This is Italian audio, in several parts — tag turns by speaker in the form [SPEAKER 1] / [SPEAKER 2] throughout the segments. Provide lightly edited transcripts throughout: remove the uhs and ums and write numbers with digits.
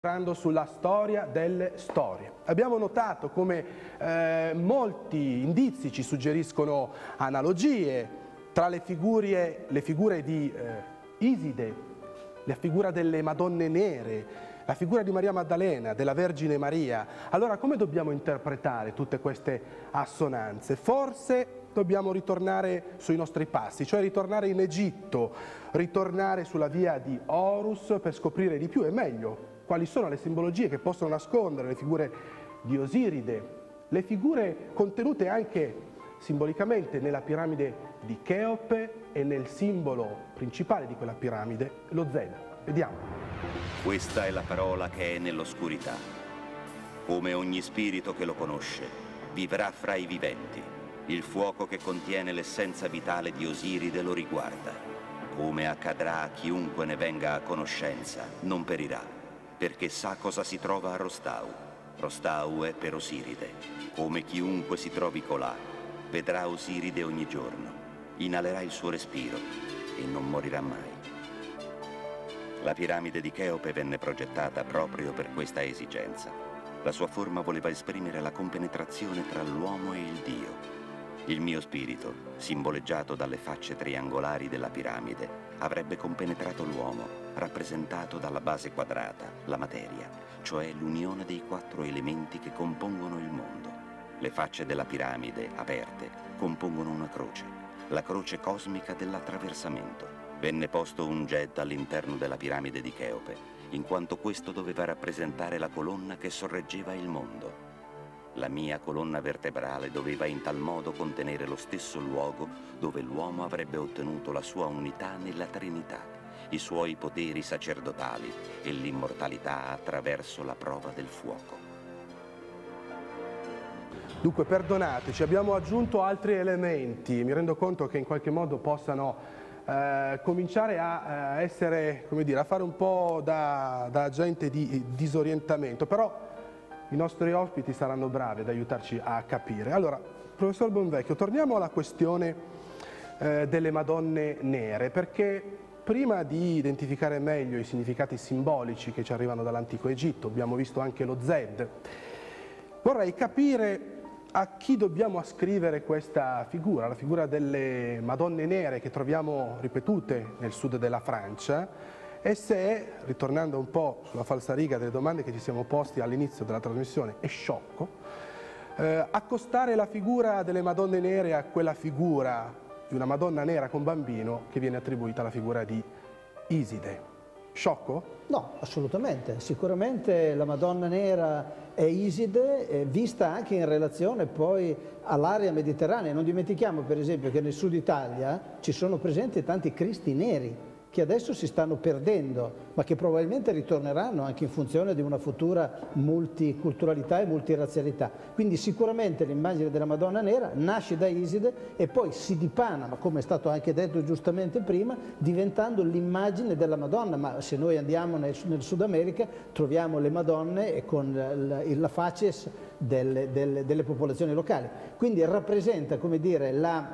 [SPEAKER 1] Sulla storia delle storie. Abbiamo notato come molti indizi ci suggeriscono analogie tra le figure di Iside, la figura delle Madonne Nere, la figura di Maria Maddalena, della Vergine Maria. Allora come dobbiamo interpretare tutte queste assonanze? Forse dobbiamo ritornare sui nostri passi, cioè ritornare in Egitto, ritornare sulla via di Horus per scoprire di più e meglio quali sono le simbologie che possono nascondere le figure di Osiride, le figure contenute anche simbolicamente nella piramide di Cheope e nel simbolo principale di quella piramide, lo Zed. Vediamo.
[SPEAKER 2] Questa è la parola che è nell'oscurità. Come ogni spirito che lo conosce, vivrà fra i viventi. Il fuoco che contiene l'essenza vitale di Osiride lo riguarda. Come accadrà a chiunque ne venga a conoscenza, non perirà, perché sa cosa si trova a Rostau. Rostau è per Osiride. Come chiunque si trovi colà, vedrà Osiride ogni giorno, inalerà il suo respiro e non morirà mai. La piramide di Cheope venne progettata proprio per questa esigenza. La sua forma voleva esprimere la compenetrazione tra l'uomo e il Dio. Il mio spirito, simboleggiato dalle facce triangolari della piramide, avrebbe compenetrato l'uomo, rappresentato dalla base quadrata, la materia, cioè l'unione dei 4 elementi che compongono il mondo. Le facce della piramide, aperte, compongono una croce, la croce cosmica dell'attraversamento. Venne posto un jet all'interno della piramide di Cheope, in quanto questo doveva rappresentare la colonna che sorreggeva il mondo. La mia colonna vertebrale doveva in tal modo contenere lo stesso luogo dove l'uomo avrebbe ottenuto la sua unità nella Trinità, i suoi poteri sacerdotali e l'immortalità attraverso la prova del fuoco.
[SPEAKER 1] Dunque, perdonateci, abbiamo aggiunto altri elementi, mi rendo conto che in qualche modo possano cominciare a essere, come dire, a fare un po' da agente di disorientamento, però i nostri ospiti saranno bravi ad aiutarci a capire. Allora, professor Bonvecchio, torniamo alla questione delle Madonne Nere, perché prima di identificare meglio i significati simbolici che ci arrivano dall'antico Egitto, abbiamo visto anche lo Zed, vorrei capire a chi dobbiamo ascrivere questa figura, la figura delle Madonne Nere che troviamo ripetute nel sud della Francia, e se, ritornando un po' sulla falsariga delle domande che ci siamo posti all'inizio della trasmissione, è sciocco accostare la figura delle Madonne Nere a quella figura di una Madonna nera con bambino che viene attribuita alla figura di Iside. Sciocco?
[SPEAKER 3] No, assolutamente. Sicuramente la Madonna Nera è Iside, vista anche in relazione poi all'area mediterranea. Non dimentichiamo per esempio che nel sud Italia ci sono presenti tanti Cristi neri che adesso si stanno perdendo, ma che probabilmente ritorneranno anche in funzione di una futura multiculturalità e multirazzialità. Quindi sicuramente l'immagine della Madonna Nera nasce da Iside e poi si dipana, ma come è stato anche detto giustamente prima, diventando l'immagine della Madonna. Ma se noi andiamo nel Sud America troviamo le Madonne e con la facies delle popolazioni locali. Quindi rappresenta, come dire,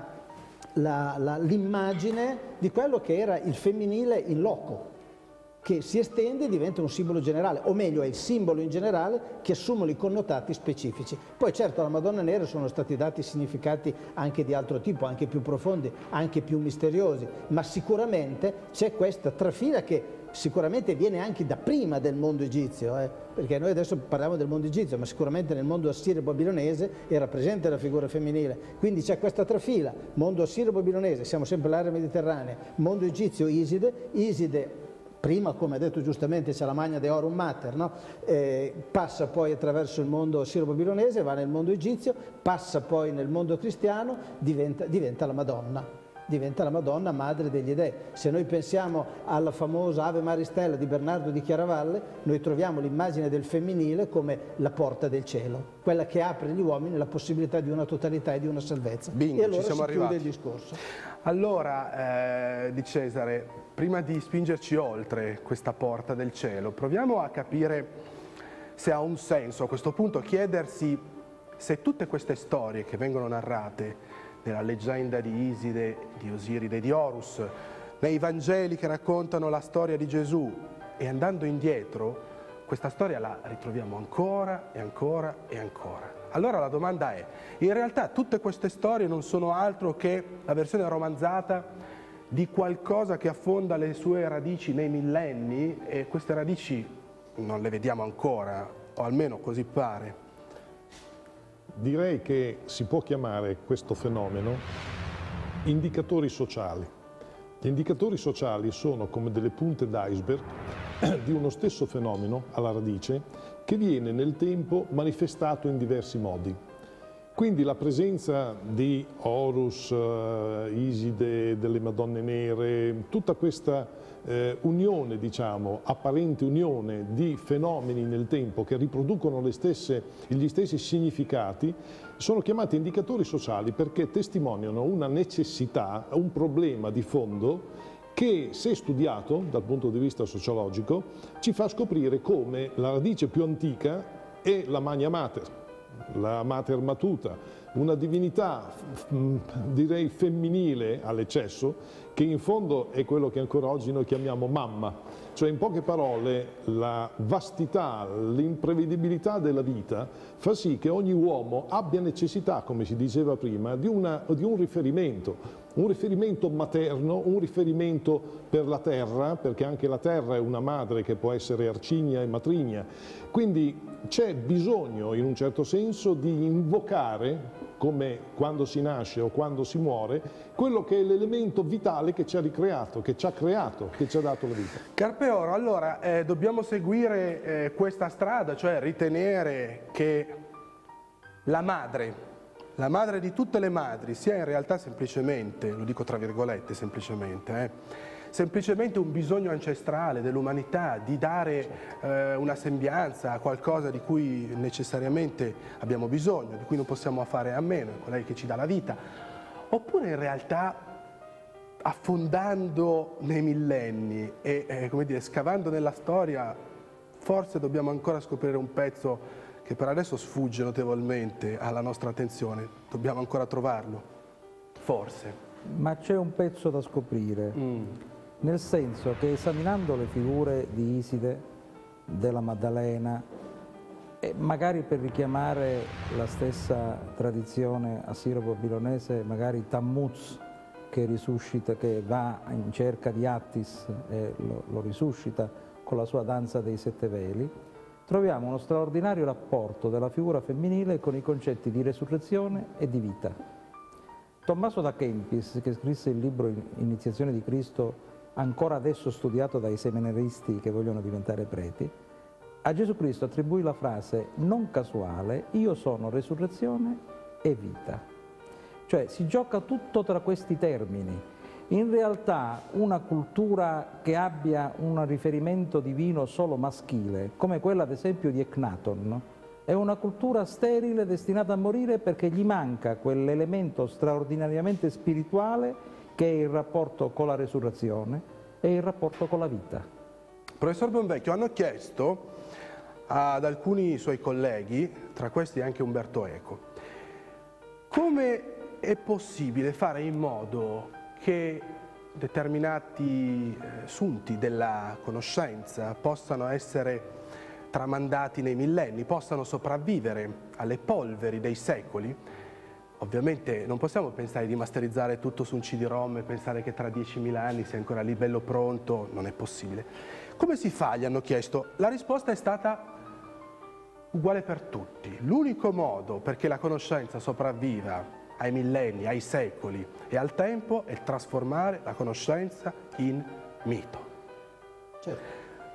[SPEAKER 3] l'immagine di quello che era il femminile in loco, che si estende e diventa un simbolo generale, o meglio è il simbolo in generale che assume i connotati specifici. Poi certo alla Madonna Nera sono stati dati significati anche di altro tipo, anche più profondi, anche più misteriosi, ma sicuramente c'è questa trafila che sicuramente viene anche da prima del mondo egizio, perché noi adesso parliamo del mondo egizio, ma sicuramente nel mondo assirio-babilonese era presente la figura femminile, quindi c'è questa trafila, mondo assirio-babilonese, siamo sempre all'area mediterranea, mondo egizio Iside, prima come ha detto giustamente c'è la Magna Deorum Mater, no? Passa poi attraverso il mondo assirio-babilonese, va nel mondo egizio, passa poi nel mondo cristiano, diventa la Madonna. Diventa la Madonna madre degli dei. Se noi pensiamo alla famosa Ave Maristella di Bernardo di Chiaravalle, noi troviamo l'immagine del femminile come la porta del cielo, quella che apre agli uomini la possibilità di una totalità e di una salvezza.
[SPEAKER 1] Bingo,
[SPEAKER 3] e allora
[SPEAKER 1] ci siamo arrivati.
[SPEAKER 3] Chiude il discorso.
[SPEAKER 1] Allora, Di Cesare, prima di spingerci oltre questa porta del cielo, proviamo a capire se ha un senso a questo punto chiedersi se tutte queste storie che vengono narrate nella leggenda di Iside, di Osiride, di Horus, nei Vangeli che raccontano la storia di Gesù, e andando indietro questa storia la ritroviamo ancora e ancora e ancora. Allora la domanda è, in realtà tutte queste storie non sono altro che la versione romanzata di qualcosa che affonda le sue radici nei millenni, e queste radici non le vediamo ancora, o almeno così pare.
[SPEAKER 4] Direi che si può chiamare questo fenomeno indicatori sociali. Gli indicatori sociali sono come delle punte d'iceberg di uno stesso fenomeno alla radice che viene nel tempo manifestato in diversi modi. Quindi la presenza di Horus, Iside, delle Madonne Nere, tutta questa unione, diciamo, apparente unione di fenomeni nel tempo che riproducono gli stessi significati, sono chiamati indicatori sociali perché testimoniano una necessità, un problema di fondo che, se studiato dal punto di vista sociologico, ci fa scoprire come la radice più antica è la Magna Mater, la Mater Matuta, una divinità direi femminile all'eccesso, che in fondo è quello che ancora oggi noi chiamiamo mamma. Cioè, in poche parole, la vastità, l'imprevedibilità della vita fa sì che ogni uomo abbia necessità, come si diceva prima, di un riferimento materno, un riferimento per la terra, perché anche la terra è una madre che può essere arcigna e matrigna. Quindi c'è bisogno, in un certo senso, di invocare, come quando si nasce o quando si muore, quello che è l'elemento vitale che ci ha ricreato, che ci ha creato, che ci ha dato la vita.
[SPEAKER 1] Carpeoro, allora dobbiamo seguire questa strada, cioè ritenere che la madre di tutte le madri sia in realtà semplicemente, lo dico tra virgolette semplicemente un bisogno ancestrale dell'umanità di dare una sembianza a qualcosa di cui necessariamente abbiamo bisogno, di cui non possiamo fare a meno, è colei che ci dà la vita, oppure in realtà affondando nei millenni e come dire, scavando nella storia, forse dobbiamo ancora scoprire un pezzo che per adesso sfugge notevolmente alla nostra attenzione, dobbiamo ancora trovarlo, forse.
[SPEAKER 5] Ma c'è un pezzo da scoprire, nel senso che esaminando le figure di Iside, della Maddalena, e magari per richiamare la stessa tradizione assiro-babilonese, magari Tammuz che risuscita, che va in cerca di Attis e lo risuscita con la sua danza dei sette veli, troviamo uno straordinario rapporto della figura femminile con i concetti di resurrezione e di vita. Tommaso da Kempis, che scrisse il libro Iniziazione di Cristo, ancora adesso studiato dai seminaristi che vogliono diventare preti, a Gesù Cristo attribuì la frase non casuale: io sono resurrezione e vita. Cioè si gioca tutto tra questi termini. In realtà una cultura che abbia un riferimento divino solo maschile, come quella ad esempio di Ecnaton, è una cultura sterile destinata a morire perché gli manca quell'elemento straordinariamente spirituale che è il rapporto con la resurrezione e il rapporto con la vita.
[SPEAKER 1] Professor Bonvecchio, hanno chiesto ad alcuni suoi colleghi, tra questi anche Umberto Eco, come è possibile fare in modo che determinati sunti della conoscenza possano essere tramandati nei millenni, possano sopravvivere alle polveri dei secoli. Ovviamente non possiamo pensare di masterizzare tutto su un CD-ROM e pensare che tra 10.000 anni sia ancora lì bello pronto, non è possibile. Come si fa? Gli hanno chiesto. La risposta è stata uguale per tutti. L'unico modo perché la conoscenza sopravviva ai millenni, ai secoli e al tempo è trasformare la conoscenza in mito.
[SPEAKER 3] Certo.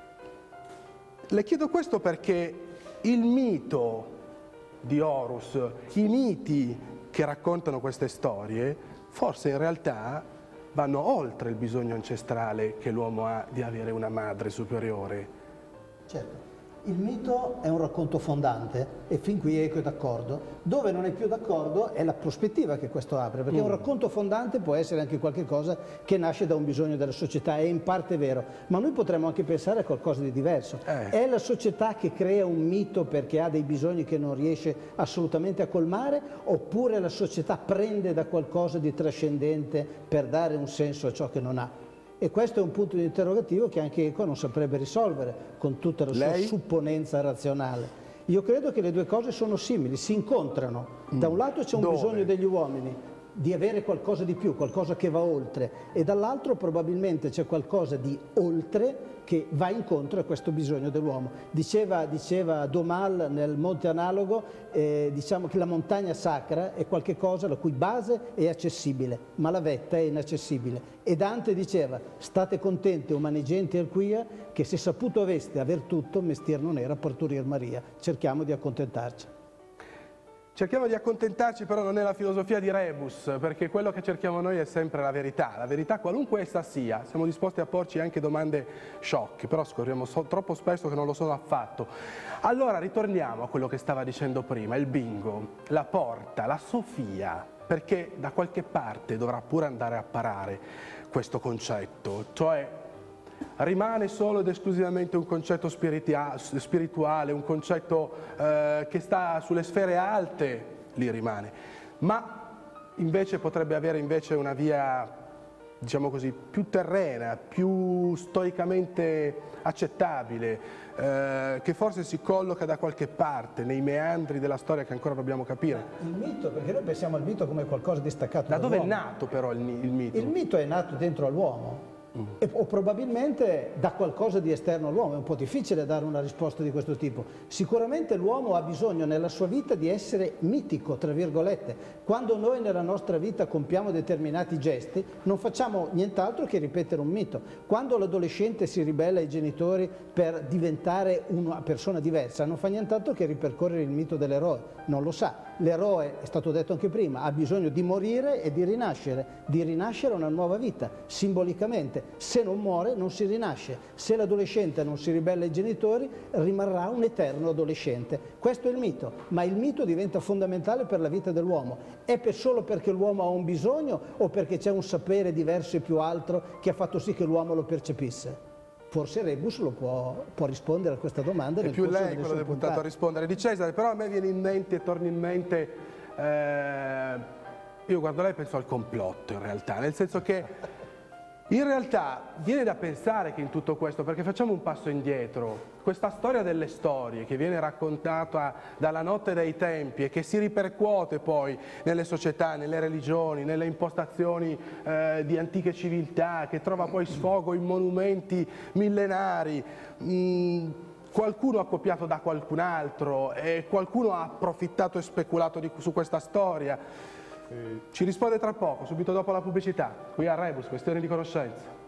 [SPEAKER 1] Le chiedo questo perché il mito di Horus, i miti che raccontano queste storie, forse in realtà vanno oltre il bisogno ancestrale che l'uomo ha di avere una madre superiore.
[SPEAKER 3] Certo. Il mito è un racconto fondante e fin qui Eco è d'accordo. Dove non è più d'accordo è la prospettiva che questo apre, perché un racconto fondante può essere anche qualche cosa che nasce da un bisogno della società, è in parte vero, ma noi potremmo anche pensare a qualcosa di diverso. È la società che crea un mito perché ha dei bisogni che non riesce assolutamente a colmare, oppure la società prende da qualcosa di trascendente per dare un senso a ciò che non ha? E questo è un punto di interrogativo che anche Eco non saprebbe risolvere con tutta la sua supponenza razionale. Io credo che le due cose sono simili, si incontrano. Da un lato c'è un bisogno degli uomini di avere qualcosa di più, qualcosa che va oltre, e dall'altro probabilmente c'è qualcosa di oltre che va incontro a questo bisogno dell'uomo. Diceva Domal nel Monte Analogo, diciamo che la montagna sacra è qualcosa la cui base è accessibile, ma la vetta è inaccessibile. E Dante diceva: state contenti, umani genti erquia, che se saputo aveste aver tutto, mestier non era parturir Maria. Cerchiamo di accontentarci.
[SPEAKER 1] Cerchiamo di accontentarci, però non è la filosofia di Rebus, perché quello che cerchiamo noi è sempre la verità qualunque essa sia. Siamo disposti a porci anche domande sciocche, però scorriamo troppo spesso che non lo sono affatto. Allora ritorniamo a quello che stava dicendo prima, il bingo, la porta, la Sofia, perché da qualche parte dovrà pure andare a parare questo concetto, cioè rimane solo ed esclusivamente un concetto spirituale, un concetto che sta sulle sfere alte, lì rimane, ma invece potrebbe avere invece una via, diciamo così, più terrena, più stoicamente accettabile, che forse si colloca da qualche parte, nei meandri della storia che ancora dobbiamo capire.
[SPEAKER 3] Il mito, perché noi pensiamo al mito come qualcosa di staccato
[SPEAKER 1] da dove è
[SPEAKER 3] dall'uomo.
[SPEAKER 1] nato però il mito?
[SPEAKER 3] Il mito è nato dentro all'uomo. O probabilmente da qualcosa di esterno all'uomo. È un po' difficile dare una risposta di questo tipo. Sicuramente l'uomo ha bisogno nella sua vita di essere mitico, tra virgolette. Quando noi nella nostra vita compiamo determinati gesti non facciamo nient'altro che ripetere un mito. Quando l'adolescente si ribella ai genitori per diventare una persona diversa non fa nient'altro che ripercorrere il mito dell'eroe. Non lo sa. L'eroe, è stato detto anche prima, ha bisogno di morire e di rinascere a una nuova vita, simbolicamente. Se non muore non si rinasce. Se l'adolescente non si ribella ai genitori rimarrà un eterno adolescente. Questo è il mito, ma il mito diventa fondamentale per la vita dell'uomo. È solo perché l'uomo ha un bisogno o perché c'è un sapere diverso e più alto che ha fatto sì che l'uomo lo percepisse? Forse Rebus lo può rispondere a questa domanda.
[SPEAKER 1] È più lei quello deputato a rispondere. Di Cesare, però a me viene in mente, torna in mente, io guardo lei e penso al complotto in realtà, nel senso che in realtà viene da pensare che in tutto questo, perché facciamo un passo indietro, questa storia delle storie che viene raccontata dalla notte dei tempi e che si ripercuote poi nelle società, nelle religioni, nelle impostazioni di antiche civiltà, che trova poi sfogo in monumenti millenari, qualcuno ha copiato da qualcun altro e qualcuno ha approfittato e speculato su questa storia. Ci risponde tra poco, subito dopo la pubblicità, qui a Rebus, questioni di conoscenza.